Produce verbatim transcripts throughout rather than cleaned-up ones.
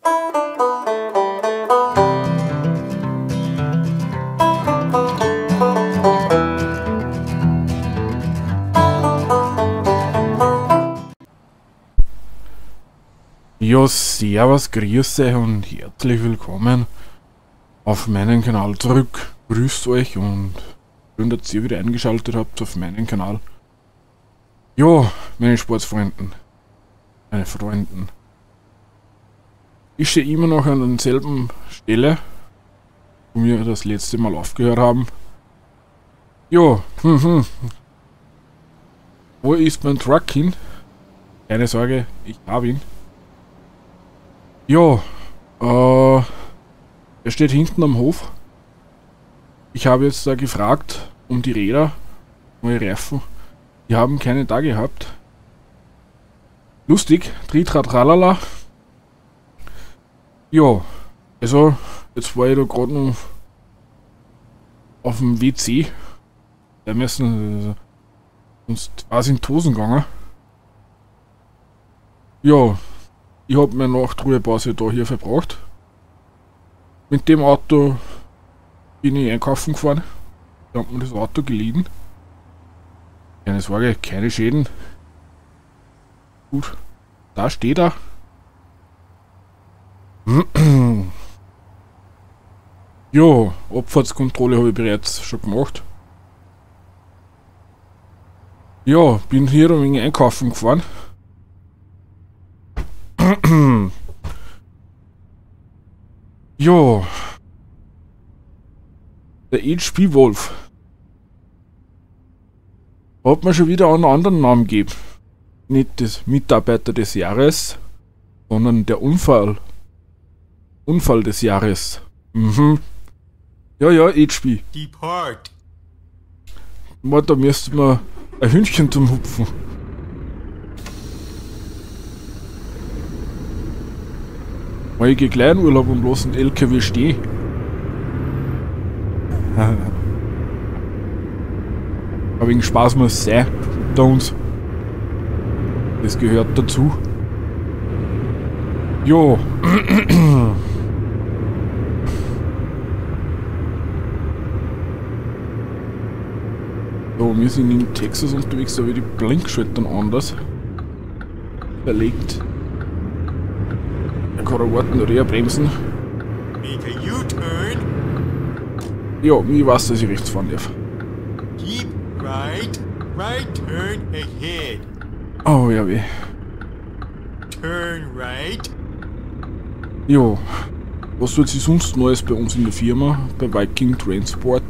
Ja, servus, grüß euch und herzlich willkommen auf meinen Kanal zurück. Grüßt euch und schön, dass ihr wieder eingeschaltet habt auf meinen Kanal. Ja, meine Sportsfreunden, meine Freunden. Ich stehe immer noch an derselben Stelle, wo wir das letzte Mal aufgehört haben. Ja, hm, hm. Wo ist mein Truck hin? Keine Sorge, ich habe ihn. Ja, äh, er steht hinten am Hof. Ich habe jetzt da gefragt um die Räder, neue Reifen. Die haben keine da gehabt. Lustig, Tritra Tralala. Ja, also jetzt war ich da gerade noch auf dem W C. Da müssen also, sonst war es in die Hosen gegangen. Ja. Ich habe meine Nachtruhepause da hier verbracht. Mit dem Auto bin ich einkaufen gefahren. Ich habe mir das Auto geliehen. Keine Sorge, keine Schäden. Gut, da steht er. Ja, Abfahrtskontrolle habe ich bereits schon gemacht. Ja, bin hier ein wenig einkaufen gefahren. Ja, der H P Wolf hat mir schon wieder einen anderen Namen gegeben. Nicht das Mitarbeiter des Jahres, sondern der Unfall. Unfall des Jahres. Mhm. Ja, ja, H P. Depart. Mal, da müsste man ein Hündchen zum Hupfen. Weil ich gehe gleich in Urlaub und bloß ein L K W stehe. Aber wegen Spaß muss sein unter uns. Das gehört dazu. Jo. So, wir sind in Texas unterwegs, da wird die Blinkschaltung anders verlegt. Da kann er warten oder eher bremsen. Make a U-turn. Ja, ich weiß, dass ich rechts fahren darf. Keep right. Right turn ahead. Oh ja, weh. Turn right. Ja, was tut sich sonst Neues bei uns in der Firma, bei Viking Transport?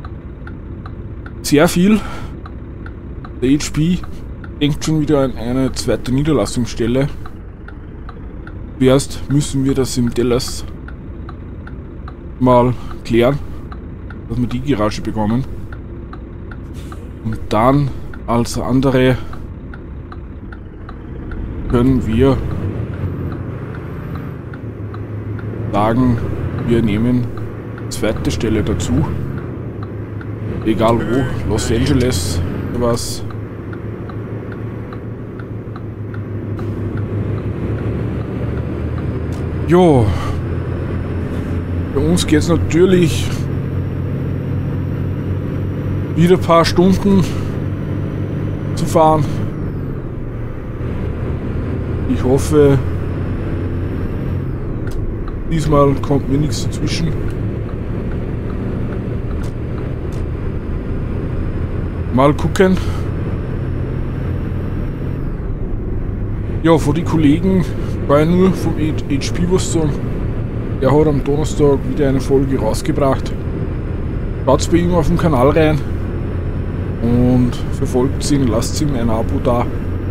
Sehr viel. Der H P denkt schon wieder an eine zweite Niederlassungsstelle. Zuerst müssen wir das im Dallas mal klären, dass wir die Garage bekommen. Und dann als andere können wir sagen, wir nehmen zweite Stelle dazu. Egal wo, Los Angeles oder was. Jo, bei uns geht es natürlich wieder ein paar Stunden zu fahren. Ich hoffe, diesmal kommt mir nichts dazwischen. Mal gucken. Ja, von den Kollegen war ja nur vom H P was sagen. Er hat am Donnerstag wieder eine Folge rausgebracht. Schaut bei ihm auf dem Kanal rein und verfolgt ihn, lasst ihm ein Abo da.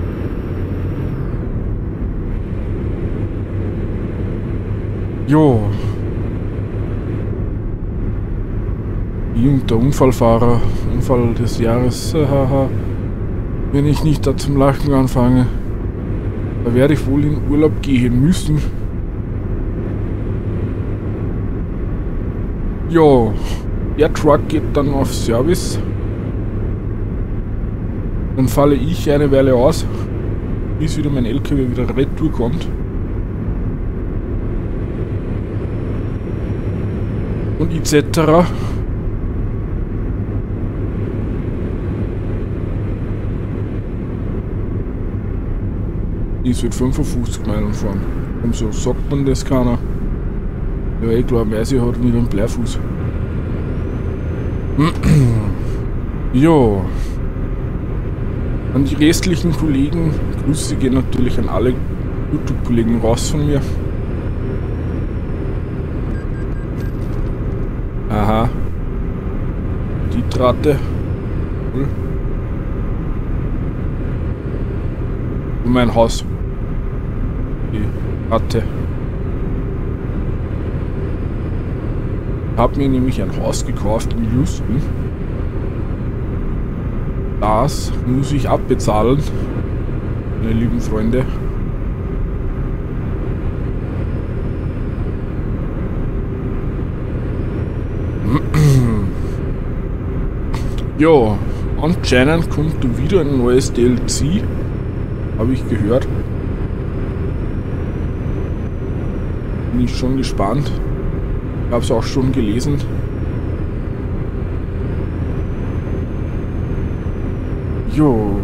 Jo. Ich und der Unfallfahrer, Unfall des Jahres, haha. Wenn ich nicht da zum Lachen anfange, da werde ich wohl in Urlaub gehen müssen. Ja, der Truck geht dann auf Service. Dann falle ich eine Weile aus, bis wieder mein L K W wieder retour kommt. und et cetera. Ich sollte fünfundfünfzig Meilen fahren. Und so sagt man das keiner. Ja, ich glaube, Meisi hat wieder einen Bleifuß. Jo. An die restlichen Kollegen, Grüße gehen natürlich an alle YouTube-Kollegen raus von mir. Aha. Die Trate. Cool. Und mein Haus. Die Trate. Ich habe mir nämlich ein Haus gekauft in Houston. Das muss ich abbezahlen, meine lieben Freunde. Ja, anscheinend kommt da wieder ein neues D L C, habe ich gehört. Bin ich schon gespannt. Ich habe es auch schon gelesen. Jo.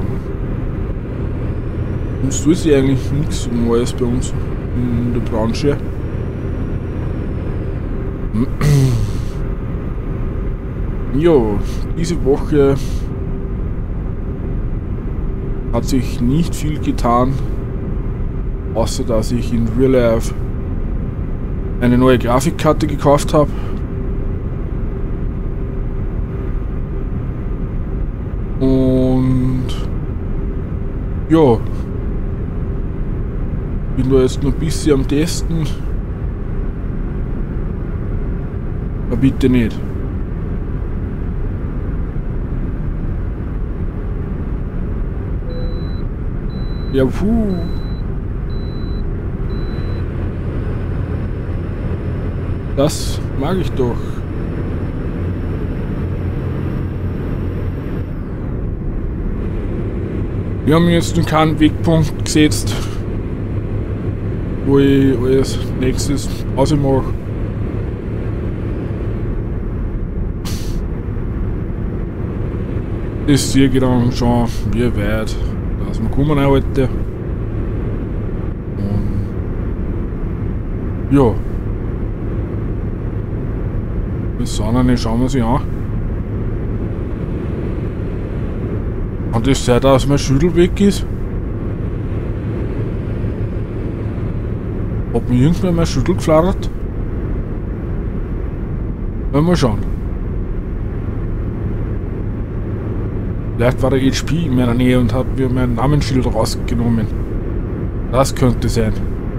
Sonst ist ja eigentlich nichts Neues bei uns in der Branche. Jo, diese Woche hat sich nicht viel getan, außer dass ich in Real Life eine neue Grafikkarte gekauft habe. Und ja, bin da jetzt noch ein bisschen am Testen. Aber bitte nicht. Ja, puh. Das mag ich doch. Wir haben jetzt noch keinen Wegpunkt gesetzt, wo ich als nächstes ausmache. Das sehe ich dann schon, wie weit dass wir kommen heute. Und ja. Das Sonne schauen wir sie an. Und das seit aus mein Schüttel weg ist. Hat mir irgendwann mein Schüttel geflattert? Mal schauen. Vielleicht war der H P in meiner Nähe und hat mir mein Namensschild rausgenommen. Das könnte sein.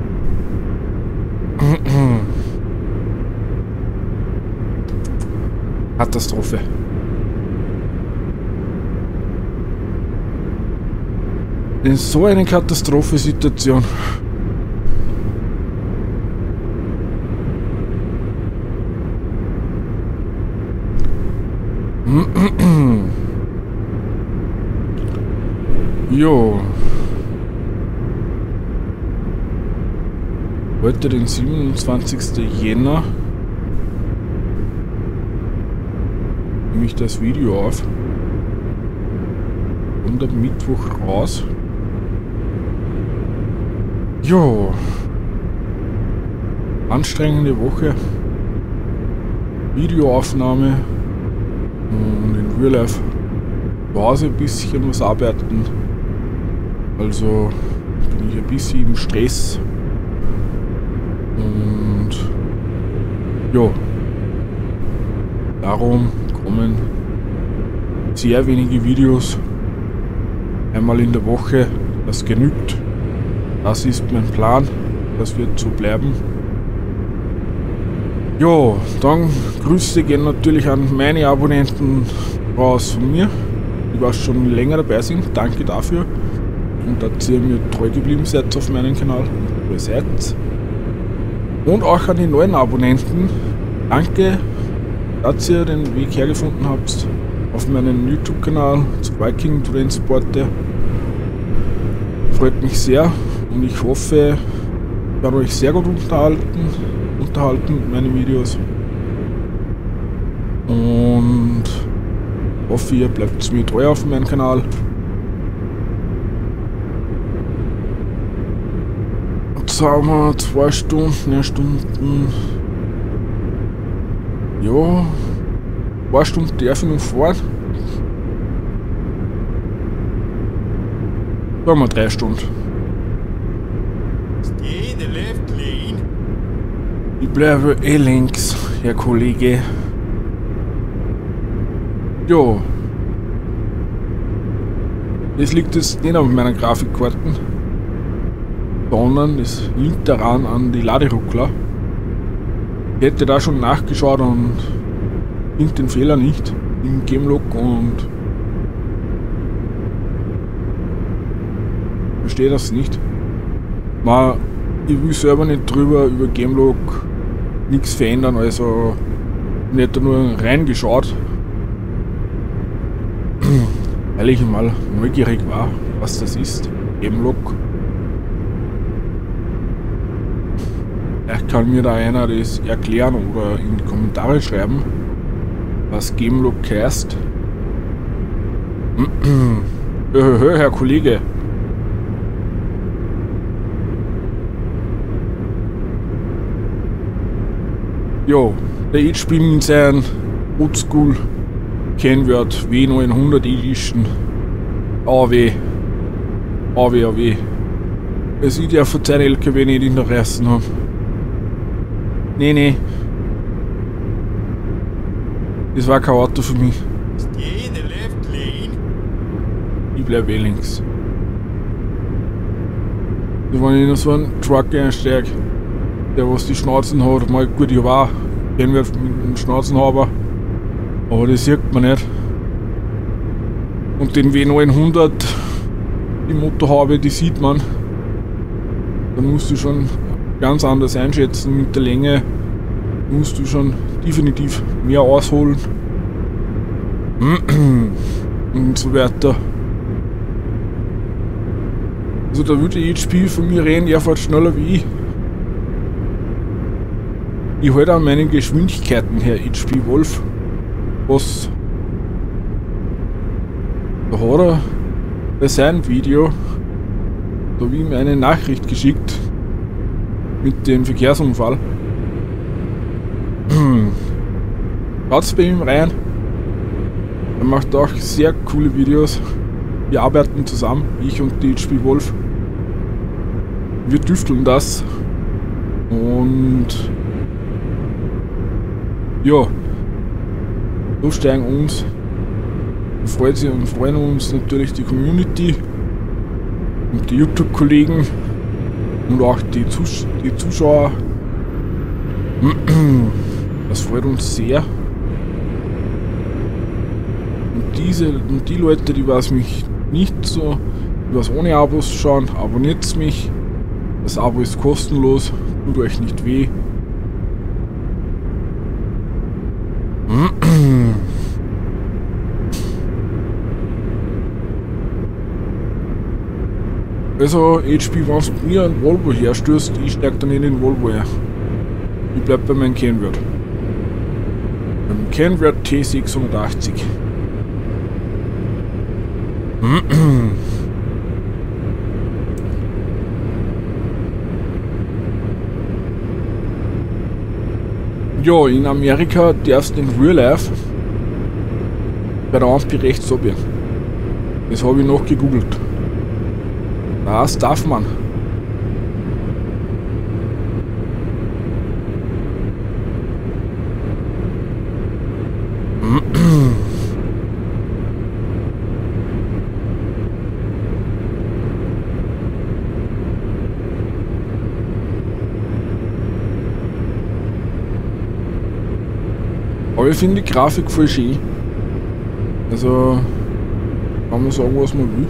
Katastrophe. In so eine Katastrophensituation. Jo. Heute den siebenundzwanzigsten Jänner nehme ich das Video auf. Und am Mittwoch raus. Jo. Anstrengende Woche. Videoaufnahme. Und in Real Life zu Hause ein bisschen was arbeiten. Also bin ich ein bisschen im Stress. Und ja, darum kommen sehr wenige Videos. Einmal in der Woche, das genügt. Das ist mein Plan, das wird so bleiben. Jo, dann Grüße gehen natürlich an meine Abonnenten raus von mir, die was schon länger dabei sind. Danke dafür. Und dass ihr mir treu geblieben seid auf meinem Kanal. Treu seid. Und auch an die neuen Abonnenten. Danke, dass ihr den Weg hergefunden habt auf meinen YouTube-Kanal zu Viking Transporter. Freut mich sehr und ich hoffe, ich werde euch sehr gut unterhalten, unterhalten mit meinen Videos. Und hoffe, ihr bleibt mir treu auf meinem Kanal. Jetzt haben wir zwei Stunden, eine Stunden. Ja, zwei Stunden darf ich noch fahren. Da haben wir drei Stunden. Stay in the left lane. Ich bleibe eh links, Herr Kollege. Ja. Das liegt jetzt nicht auf meiner Grafikkarten, sondern es liegt daran an die Laderuckler. Ich hätte da schon nachgeschaut und finde den Fehler nicht im Gamelock und verstehe das nicht. Man, ich will selber nicht drüber über Gamelock nichts verändern, also ich hätte nur reingeschaut, weil ich mal neugierig war, was das ist, Gamelock. Vielleicht kann mir da einer das erklären oder in die Kommentare schreiben, was Gamelock heißt. Herr Kollege. Jo, der H P mit seinem Oldschool Kennwort W neunhundert Edition A W A W A W. Es sieht ja von seinem L K W nicht in der Reißen haben. Nee, nee. Das war kein Auto für mich. Stay in the left lane. Ich bleib eh links. Also wenn ich noch so einen Truck einsteige, der was die Schnauzen hat, mal gut, ich war Kennwert mit dem Schnauzenhaber, aber das sieht man nicht. Und den W neunhundert, die Motorhaube, die sieht man. Dann musst du schon ganz anders einschätzen mit der Länge, musst du schon definitiv mehr ausholen und so weiter. Also da würde H P von mir reden, er fährt schneller wie ich. Ich halte an meinen Geschwindigkeiten her, H P Wolf. Was da hat er bei seinem Video, da habe ich ihm eine Nachricht geschickt mit dem Verkehrsunfall. Schaut's bei ihm rein. Er macht auch sehr coole Videos. Wir arbeiten zusammen, ich und die H P Wolf. Wir tüfteln das. Und ja, so steigen uns, freut sich und freuen uns natürlich die Community und die YouTube-Kollegen und auch die, Zus die Zuschauer. Das freut uns sehr. Und diese und die Leute, die was mich nicht so, die was ohne Abos schauen, abonniert mich. Das Abo ist kostenlos, tut euch nicht weh. Also H P, wenn du mir einen Volvo herstößt, ich steig dann in den Volvo her. Ich bleib bei meinem Kennwert. Beim Kennwert T sechshundertachtzig. Ja, in Amerika darfst du in Real Life bei der Ampel rechts abbiegen. Das habe ich noch gegoogelt. Das darf man. Aber ich finde die Grafik voll schön. Also kann man sagen, was man will.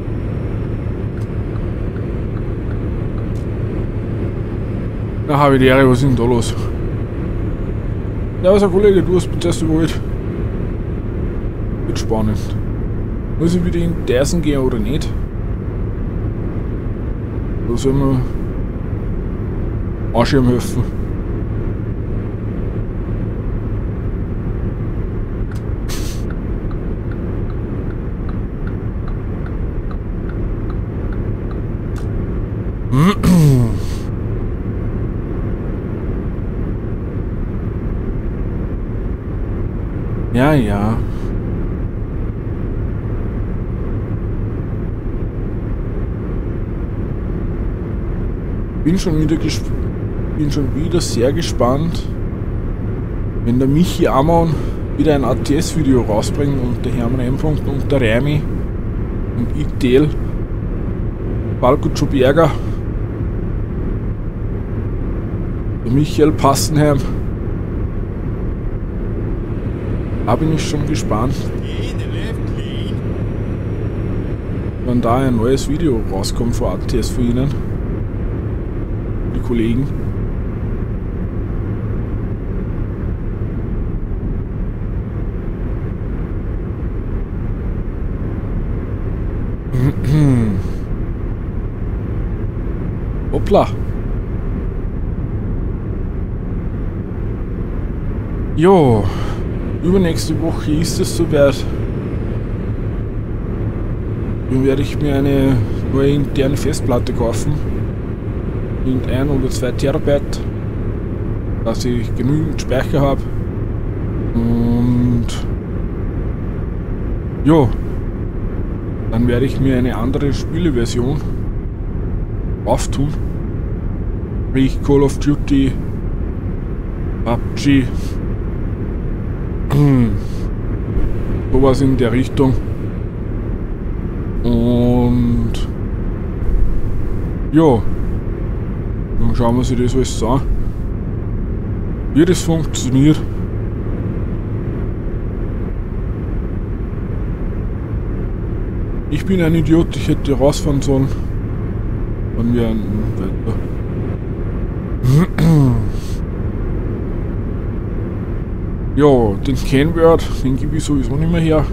Na, habe ich die Ehre, was ist denn da los? Ja, also Kollege, du hast zuerst überholt. Wird spannend. Muss ich wieder in Dyson gehen oder nicht? Da soll man Anschirm helfen. Ja, ja. Bin schon wieder gesp bin schon wieder sehr gespannt, wenn der Michi Amon wieder ein A T S-Video rausbringt und der Hermann M. und der Reimi und ich Del, Balko Tschuberger, der Michael Passenheim. Da bin ich schon gespannt, wenn da ein neues Video rauskommt von A T S für Ihnen, die Kollegen. Hoppla. Jo, übernächste Woche ist es soweit. Dann werde ich mir eine neue interne Festplatte kaufen. Mit ein oder zwei Terabyte, dass ich genügend Speicher habe. Und jo, dann werde ich mir eine andere Spieleversion auftun. Sprich Call of Duty, P U B G, sowas in der Richtung. Und ja, dann schauen wir sich das alles an, wie das funktioniert. Ich bin ein Idiot, ich hätte rausfahren sollen. Von mir an weiter. Ja, den Kennword, den gebe ich sowieso nicht mehr her.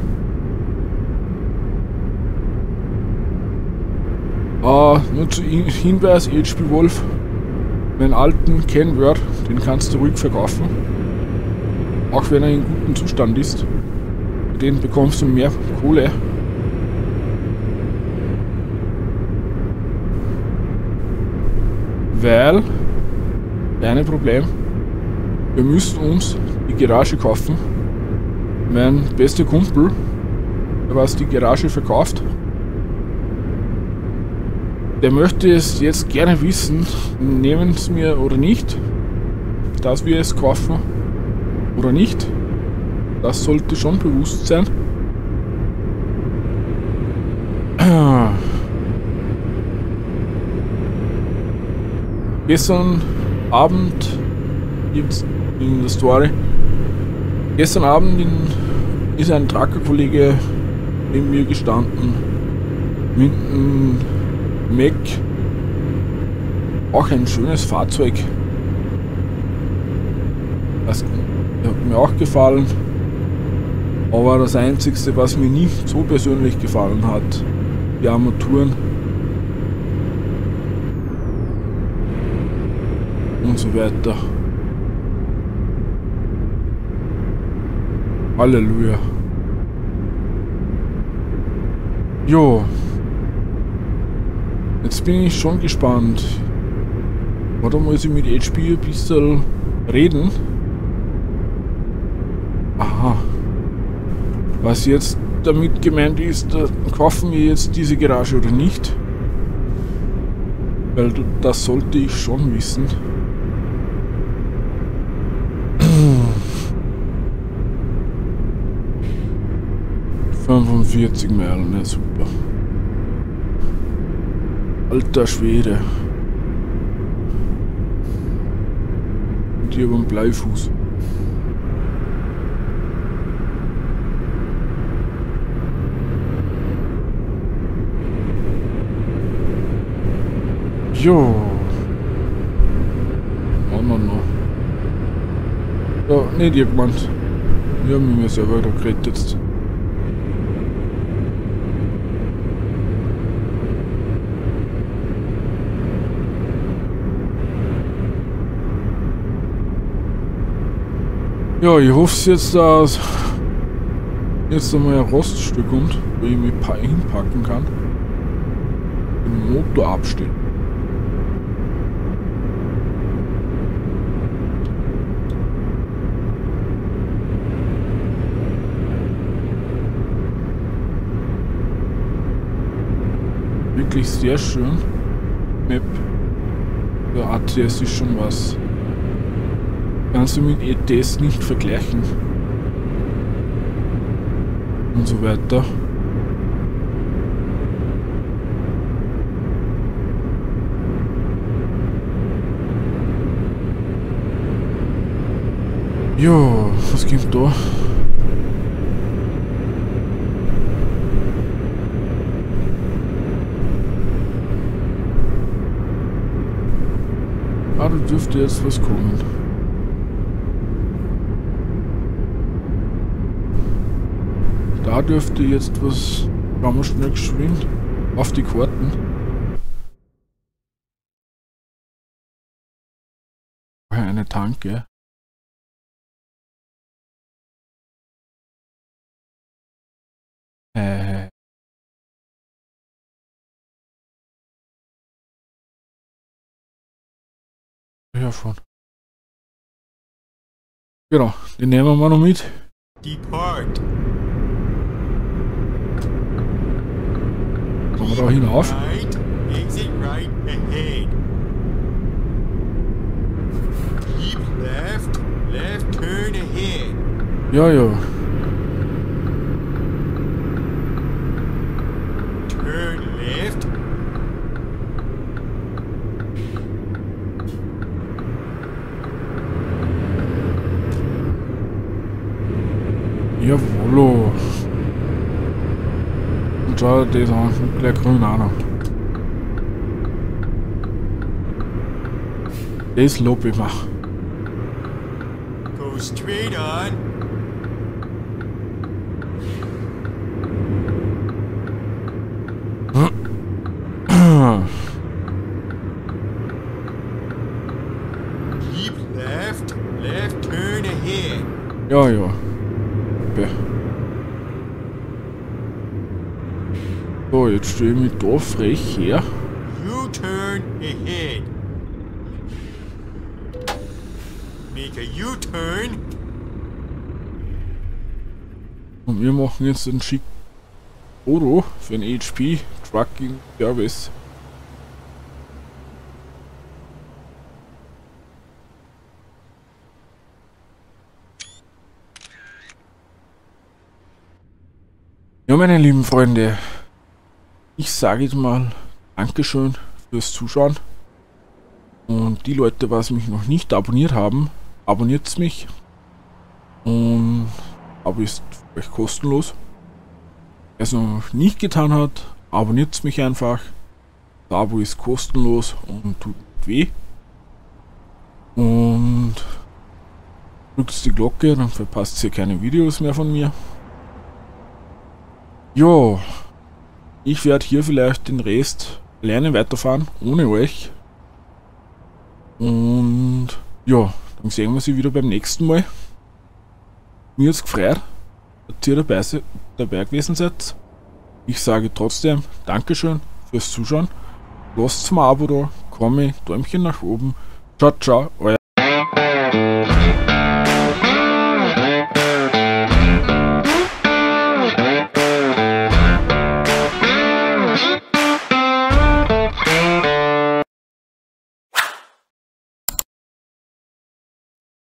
Uh, nur zu Hinweis, H P Wolf, meinen alten Kennword, den kannst du ruhig verkaufen. Auch wenn er in gutem Zustand ist. Den bekommst du mehr Kohle. Weil, keine Problem, wir müssen uns die Garage kaufen. Mein bester Kumpel, der was die Garage verkauft, der möchte es jetzt gerne wissen, nehmen es mir oder nicht, dass wir es kaufen oder nicht. Das sollte schon bewusst sein. Gestern Abend, jetzt in der Story, gestern Abend in, ist ein Trucker-Kollege neben mir gestanden mit einem Mac, auch ein schönes Fahrzeug. Das hat mir auch gefallen, aber das einzigste, was mir nicht so persönlich gefallen hat, die Armaturen und so weiter. Halleluja. Jo. Jetzt bin ich schon gespannt. Oder muss ich mit H P ein bisschen reden? Aha. Was jetzt damit gemeint ist, kaufen wir jetzt diese Garage oder nicht? Weil das sollte ich schon wissen. fünfundvierzig Meilen, ja super. Alter Schwede. Und hier über den Bleifuß. Jo. Oh no no. Ja, nicht irgendwann. Wir haben mich selber da geredet jetzt. Ja, ich hoffe jetzt, dass jetzt einmal ein Roststück kommt, wo ich mich hinpacken kann. Den Motor abstellen. wirklich sehr schön. Map. Der A T S ist schon was. Kannst du mit E T S nicht vergleichen. Und so weiter. Jo, was gibt da? Ah, da dürfte jetzt was kommen. Da dürfte jetzt was... Schauen wir schnell geschwind auf die Karten. Eine Tanke. Äh. Ja, schon. Genau, den nehmen wir mal noch mit. Depart. Kommen wir da hinauf? Right. Exit right ahead. Keep left. Left turn ahead. Ja, ja. Turn left. Jawollo. Und schau dir das an, gleich grün auch noch. Das lob ich mir. Go straight on. Keep left. Left turn ahead. Ja, ja. Okay. So, jetzt stehe ich mich da frech her. U-turn ahead. Make a U-turn. Und wir machen jetzt einen schick Foto für den H P Trucking Service. Ja, meine lieben Freunde, ich sage jetzt mal Dankeschön fürs Zuschauen. Und die Leute, was mich noch nicht abonniert haben, abonniert mich. Und Abo ist für euch kostenlos. Wer es noch nicht getan hat, abonniert mich einfach. Das Abo ist kostenlos und tut nicht weh. Und drückt die Glocke, dann verpasst ihr keine Videos mehr von mir. Jo, ich werde hier vielleicht den Rest alleine weiterfahren, ohne euch. Und ja, dann sehen wir sie wieder beim nächsten Mal. Mir hat's gefreut, dass ihr dabei, dabei gewesen seid. Ich sage trotzdem Dankeschön fürs Zuschauen. Lasst mal ein Abo da, Kommi, Däumchen nach oben. Ciao, ciao, euer